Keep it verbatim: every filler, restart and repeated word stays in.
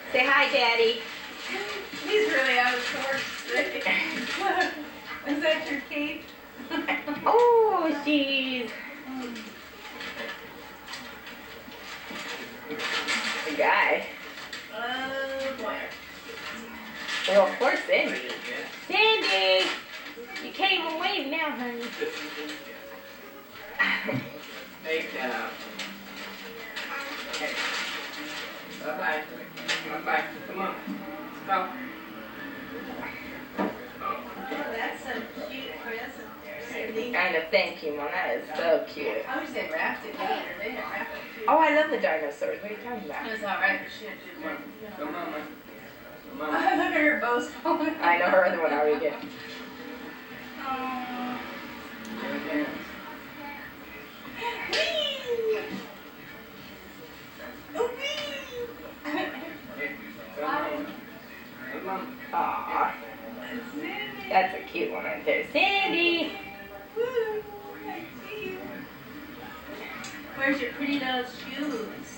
Say hi, Daddy. He's really out of sorts today. Is that your cape? Oh, jeez. Good guy. Oh, boy. Well, of course, Sandy. Sandy! You came away now, honey. Take that out. Okay. Bye-bye. Bye-bye. Come on. Let's go. Oh, that's a cute present there, Cindy. Kind of thank you, Mom. That is so cute. I wish they wrapped it better. They didn't wrap it too. Oh, I love the dinosaurs. What are you talking about? It's alright, but she had to do one. Come on, man. Come on. Look at her bows falling. I know her other one already did. Aww. Okay. Come on. Aww. That's a cute one right there. Sandy! Woo! I see you. Where's your pretty little shoes?